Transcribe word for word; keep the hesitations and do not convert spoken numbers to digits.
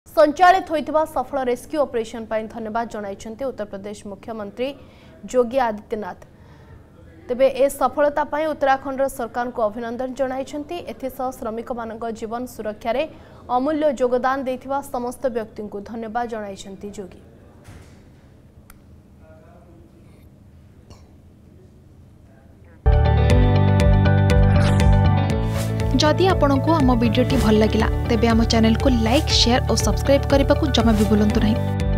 संचालित होइतिबा सफल rescue operation पर धन्यवाद जणाइछन्ते उत्तर प्रदेश मुख्यमंत्री योगी आदित्यनाथ। तेबे ए सफलता पाई उत्तराखंड सरकार को अभिनंदन जणाइछन्ते। एथिसह श्रमिक मानक जीवन सुरक्षा रे अमूल्य योगदान देथिबा समस्त व्यक्ति को धन्यवाद जणाइछन्ते योगी। जदि आपंक आम भिडी भल लगा तेब आम चैनल को लाइक शेयर और सब्सक्राइब करने को जमा भी भूलु नहीं।